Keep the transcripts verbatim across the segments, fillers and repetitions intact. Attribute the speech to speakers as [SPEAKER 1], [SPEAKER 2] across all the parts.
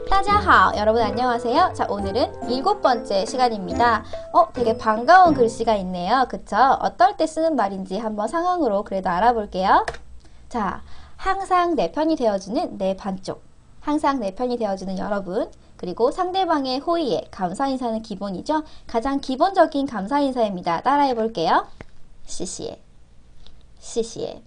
[SPEAKER 1] 따자하오, 여러분 안녕하세요. 자, 오늘은 일곱 번째 시간입니다. 어, 되게 반가운 글씨가 있네요. 그쵸? 어떨 때 쓰는 말인지 한번 상황으로 그래도 알아볼게요. 자, 항상 내 편이 되어주는 내 반쪽, 항상 내 편이 되어주는 여러분, 그리고 상대방의 호의에 감사 인사는 기본이죠. 가장 기본적인 감사 인사입니다. 따라해 볼게요. 시시에, 시시에,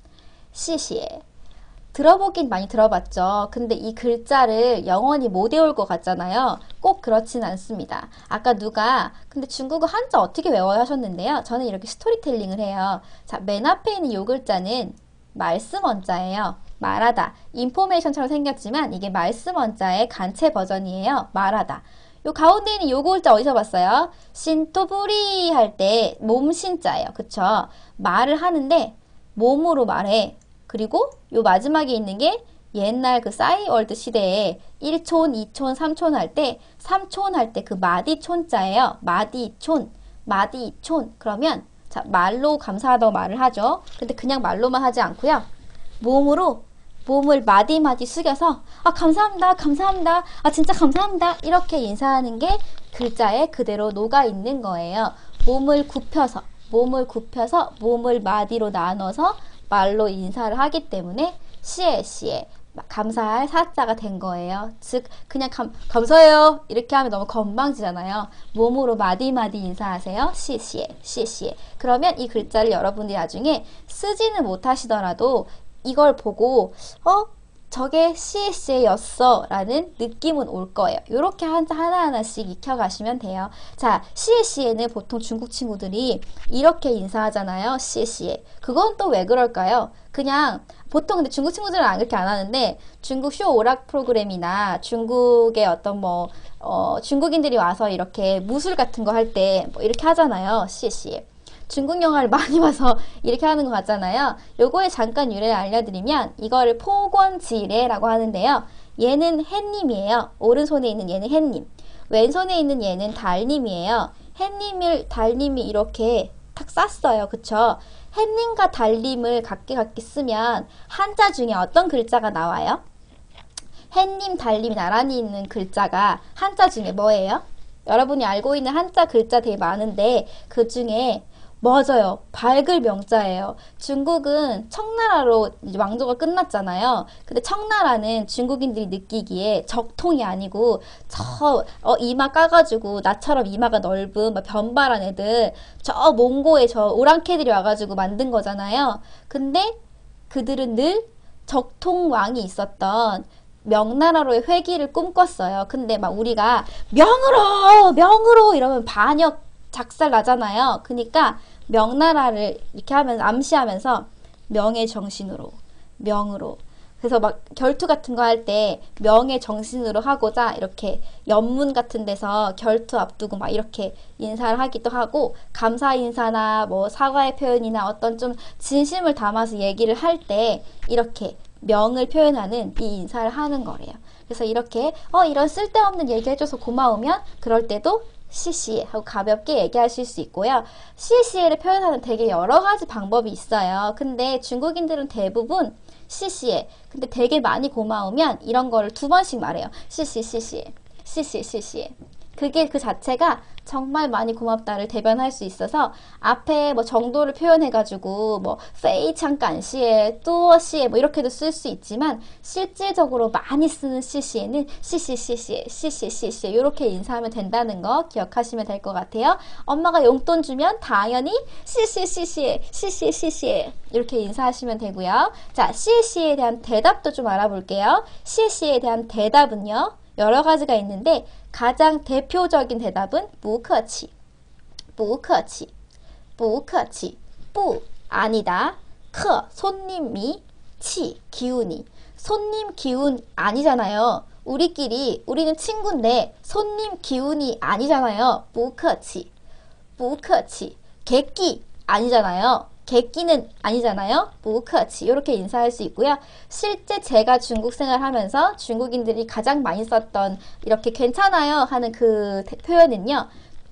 [SPEAKER 1] 시시에. 들어보긴 많이 들어봤죠. 근데 이 글자를 영원히 못 외울 것 같잖아요. 꼭 그렇진 않습니다. 아까 누가 근데 중국어 한자 어떻게 외워야 하셨는데요. 저는 이렇게 스토리텔링을 해요. 자, 맨 앞에 있는 이 글자는 말씀 원자예요. 말하다. 인포메이션처럼 생겼지만 이게 말씀 원자의 간체 버전이에요. 말하다. 요 가운데 있는 요 글자 어디서 봤어요? 신토부리 할 때 몸신자예요. 그쵸? 말을 하는데 몸으로 말해. 그리고 요 마지막에 있는 게 옛날 그 싸이월드 시대에 일 촌, 이 촌, 삼 촌 할 때 삼 촌 할 때 그 마디촌자예요. 마디촌, 마디촌. 그러면 자, 말로 감사하다고 말을 하죠. 근데 그냥 말로만 하지 않고요. 몸으로 몸을 마디마디 숙여서 아 감사합니다, 감사합니다, 아 진짜 감사합니다 이렇게 인사하는 게 글자에 그대로 녹아 있는 거예요. 몸을 굽혀서 몸을 굽혀서 몸을 마디로 나눠서 말로 인사를 하기 때문에 시에 시에 감사할 사자가 된 거예요. 즉 그냥 감, 감사해요 이렇게 하면 너무 건방지잖아요. 몸으로 마디마디 인사하세요. 시시에 시시에. 그러면 이 글자를 여러분들이 나중에 쓰지는 못하시더라도 이걸 보고 어? 저게 시에시에였어 라는 느낌은 올 거예요. 이렇게 한자 하나하나씩 익혀가시면 돼요. 자, 시에시에는 보통 중국 친구들이 이렇게 인사하잖아요. 시에시에. 그건 또 왜 그럴까요? 그냥 보통 근데 중국 친구들은 안 그렇게 안 하는데 중국 쇼 오락 프로그램이나 중국의 어떤 뭐 어, 중국인들이 와서 이렇게 무술 같은 거 할 때 뭐 이렇게 하잖아요. 시에시에. 중국 영화를 많이 봐서 이렇게 하는 것 같잖아요. 요거에 잠깐 유래를 알려드리면 이거를 포권지례라고 하는데요. 얘는 햇님이에요. 오른손에 있는 얘는 햇님. 왼손에 있는 얘는 달님이에요. 햇님을 달님이 이렇게 탁 쌌어요. 그쵸? 햇님과 달님을 각기 각기 쓰면 한자 중에 어떤 글자가 나와요? 햇님, 달님이 나란히 있는 글자가 한자 중에 뭐예요? 여러분이 알고 있는 한자 글자 되게 많은데 그 중에 맞아요. 밝을 명자예요. 중국은 청나라로 이제 왕조가 끝났잖아요. 근데 청나라는 중국인들이 느끼기에 적통이 아니고 저 어, 이마 까가지고 나처럼 이마가 넓은 막 변발한 애들 저 몽고에 저 오랑캐들이 와가지고 만든 거잖아요. 근데 그들은 늘 적통왕이 있었던 명나라로의 회귀를 꿈꿨어요. 근데 막 우리가 명으로 명으로 이러면 반역 작살 나잖아요. 그러니까 명나라를 이렇게 하면서 암시하면서 명의 정신으로 명으로 그래서 막 결투 같은 거 할 때 명의 정신으로 하고자 이렇게 연문 같은 데서 결투 앞두고 막 이렇게 인사를 하기도 하고 감사 인사나 뭐 사과의 표현이나 어떤 좀 진심을 담아서 얘기를 할 때 이렇게 명을 표현하는 이 인사를 하는 거래요. 그래서 이렇게 어 이런 쓸데없는 얘기 해줘서 고마우면 그럴 때도 시시에 하고 가볍게 얘기하실 수 있고요. 시시에를 표현하는 되게 여러 가지 방법이 있어요. 근데 중국인들은 대부분 시시에 근데 되게 많이 고마우면 이런 거를 두 번씩 말해요. 시시 시시에 시시 시시에. 그게 그 자체가 정말 많이 고맙다를 대변할 수 있어서 앞에 뭐 정도를 표현해가지고 뭐 페이 창간시에 뚜어시에 뭐 이렇게도 쓸 수 있지만 실질적으로 많이 쓰는 시시에는 시시시시에 시시시시에 이렇게 인사하면 된다는 거 기억하시면 될 것 같아요. 엄마가 용돈 주면 당연히 시시시시에 시시시시에 이렇게 인사하시면 되고요. 자, 시시에 대한 대답도 좀 알아볼게요. 시시에 대한 대답은요. 여러 가지가 있는데 가장 대표적인 대답은 不客气, 不客气, 不客气, 不 아니다, 客 손님이, 气 기운이. 손님 기운 아니잖아요. 우리끼리 우리는 친구인데 손님 기운이 아니잖아요. 不客气, 不客气. 객기 아니잖아요. 객기는 아니잖아요. 不客气 이렇게 인사할 수 있고요. 실제 제가 중국 생활하면서 중국인들이 가장 많이 썼던 이렇게 괜찮아요 하는 그 표현은요.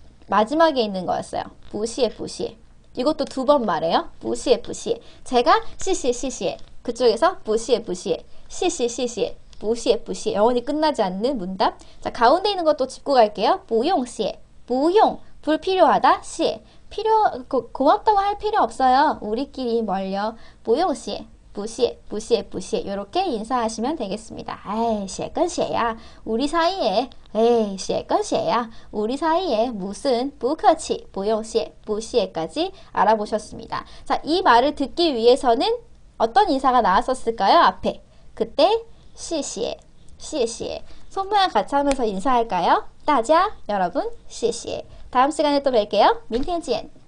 [SPEAKER 1] 마지막에 있는 거였어요. 不谢不谢. 이것도 두 번 말해요. 不谢不谢. 제가 시시시시에 그쪽에서 不谢不谢 시시시시에 부시에 부시에 영원히 끝나지 않는 문답. 자, 가운데 있는 것도 짚고 갈게요. 부용,谢, 부용, 불필요하다, 谢. 필요, 고, 고맙다고 할 필요 없어요. 우리끼리 멀려. 부용,谢, 부시에, 부시에, 부시에. 이렇게 인사하시면 되겠습니다. 에이, 写跟写야. 우리 사이에. 에이, 写跟写야. 우리 사이에 무슨 不客气, 不用谢, 不谢까지 알아보셨습니다. 자, 이 말을 듣기 위해서는 어떤 인사가 나왔었을까요? 앞에. 그때 谢谢, 谢谢. 손 모양 같이 하면서 인사할까요? 大家, 여러분, 谢谢. 다음 시간에 또 뵐게요. 明天见.